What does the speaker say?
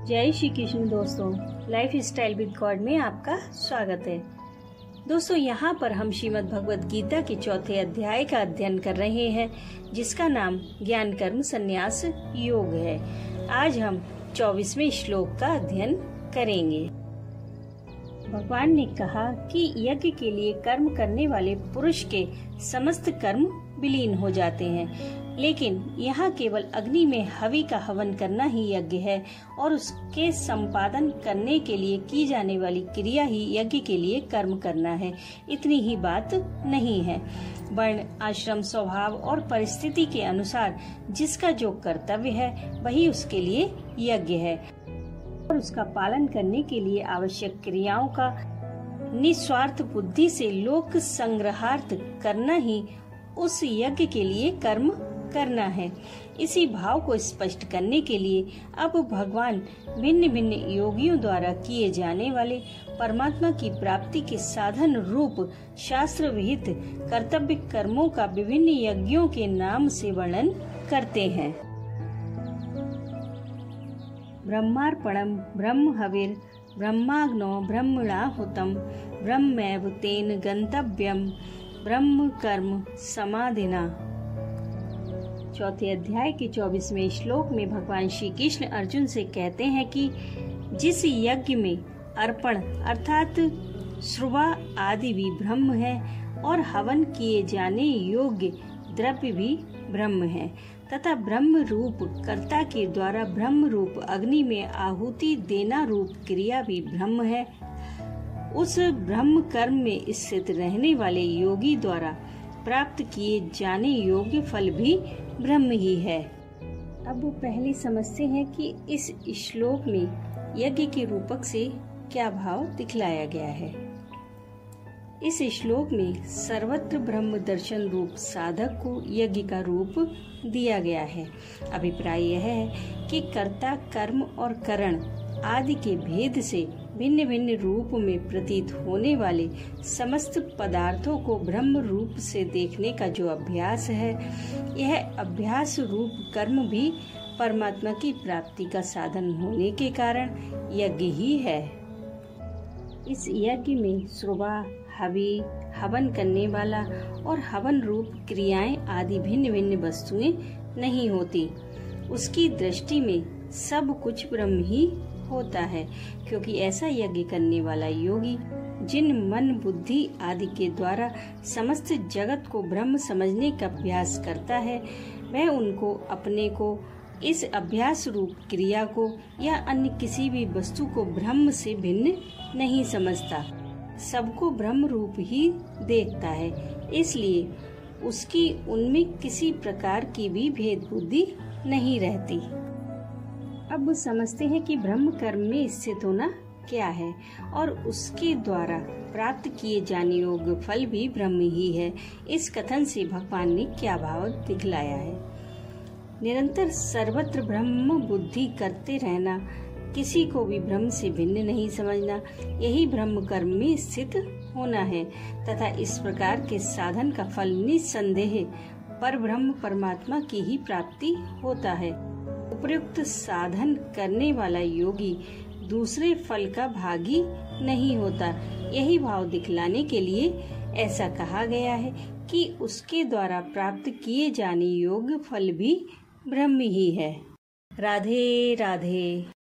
जय श्री कृष्ण दोस्तों, life style with God में आपका स्वागत है। दोस्तों, यहाँ पर हम श्रीमद् भगवद गीता के चौथे अध्याय का अध्ययन कर रहे हैं, जिसका नाम ज्ञान कर्म संन्यास योग है। आज हम 24वें श्लोक का अध्ययन करेंगे। भगवान ने कहा कि यज्ञ के लिए कर्म करने वाले पुरुष के समस्त कर्म विलीन हो जाते हैं, लेकिन यहाँ केवल अग्नि में हवि का हवन करना ही यज्ञ है और उसके संपादन करने के लिए की जाने वाली क्रिया ही यज्ञ के लिए कर्म करना है। इतनी ही बात नहीं है। वर्ण, आश्रम, स्वभाव और परिस्थिति के अनुसार जिसका जो कर्तव्य है वही उसके लिए यज्ञ है और उसका पालन करने के लिए आवश्यक क्रियाओं का निस्वार्थ बुद्धि से लोक संग्रहार्थ करना ही उस यज्ञ के लिए कर्म करना है। इसी भाव को स्पष्ट करने के लिए अब भगवान भिन्न भिन्न योगियों द्वारा किए जाने वाले परमात्मा की प्राप्ति के साधन रूप शास्त्र विहित कर्तव्य कर्मों का विभिन्न यज्ञों के नाम से वर्णन करते हैं। ब्रह्मार्पणम, ब्रह्म हविर, ब्रह्माग्नो ब्रह्मणाहुतम, ब्रह्मैव तेन गंतव्यम, ब्रह्म कर्म समाधिना। चौथे अध्याय के 24वें श्लोक में भगवान श्री कृष्ण अर्जुन से कहते हैं कि जिस यज्ञ में अर्पण अर्थात श्रुवा आदि भी ब्रह्म है और हवन किए जाने योग्य द्रव्य भी ब्रह्म है तथा ब्रह्म रूप कर्ता के द्वारा ब्रह्म रूप अग्नि में आहुति देना रूप क्रिया भी ब्रह्म है, उस ब्रह्म कर्म में स्थित रहने वाले योगी द्वारा प्राप्त किए जाने योग्य फल भी ब्रह्म ही है। अब वो पहले समझते हैं कि इस श्लोक में यज्ञ के रूपक से क्या भाव दिखलाया गया है। इस श्लोक में सर्वत्र ब्रह्म दर्शन रूप साधक को यज्ञ का रूप दिया गया है। अभिप्राय यह है कि कर्ता, कर्म और करण आदि के भेद से भिन्न भिन्न रूप में प्रतीत होने वाले समस्त पदार्थों को ब्रह्म रूप से देखने का जो अभ्यास है, यह अभ्यास रूप कर्म भी परमात्मा की प्राप्ति का साधन होने के कारण यज्ञ ही है। इस यज्ञ में श्रुवा, हवि, हवन करने वाला और हवन रूप क्रियाएं आदि भिन्न भिन्न वस्तुएं नहीं होती। उसकी दृष्टि में सब कुछ ब्रह्म ही होता है, क्योंकि ऐसा यज्ञ करने वाला योगी जिन मन, बुद्धि आदि के द्वारा समस्त जगत को ब्रह्म समझने का अभ्यास करता है, वह उनको, अपने को, इस अभ्यास रूप क्रिया को या अन्य किसी भी वस्तु को ब्रह्म से भिन्न नहीं समझता, सबको ब्रह्म रूप ही देखता है। इसलिए उसकी उनमें किसी प्रकार की भी भेद बुद्धि नहीं रहती। अब समझते हैं कि ब्रह्म कर्म में स्थित होना क्या है और उसके द्वारा प्राप्त किए जाने योग्य फल भी ब्रह्म ही है। इस कथन से भगवान ने क्या भाव दिखलाया है। निरंतर सर्वत्र ब्रह्म बुद्धि करते रहना, किसी को भी ब्रह्म से भिन्न नहीं समझना, यही ब्रह्म कर्म में स्थित होना है तथा इस प्रकार के साधन का फल निस्संदेह पर ब्रह्म परमात्मा की ही प्राप्ति होता है। उपयुक्त साधन करने वाला योगी दूसरे फल का भागी नहीं होता। यही भाव दिखलाने के लिए ऐसा कहा गया है कि उसके द्वारा प्राप्त किए जाने योग्य फल भी ब्रह्म ही है। राधे राधे।